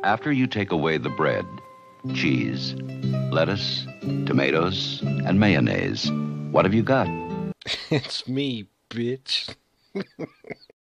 After you take away the bread, cheese, lettuce, tomatoes, and mayonnaise, what have you got? It's me, bitch.